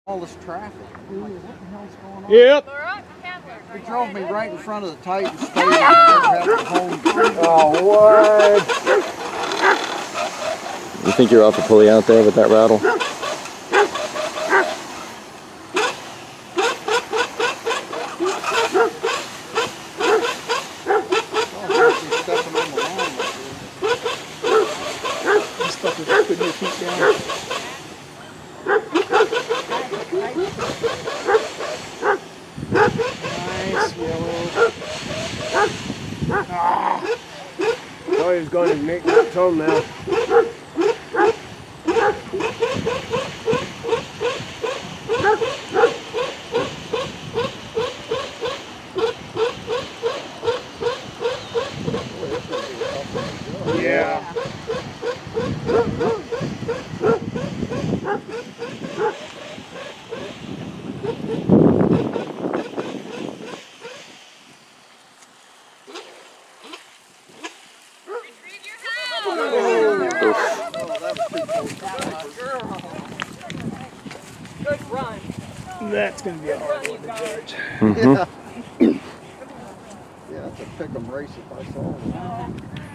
All this traffic. I'm like, what the hell's going on? Yep. He drove me right in front of the Titan Stadium and never had home. Oh, what? You think you're off the pulley out there with that rattle? This stuff is putting your feet down. Nice yellow. Ah. Oh, he's going to make that home now. Yeah. Good run. That's going to be a hard one to judge. Mm-hmm. Yeah, that's a pick 'em race if I saw one.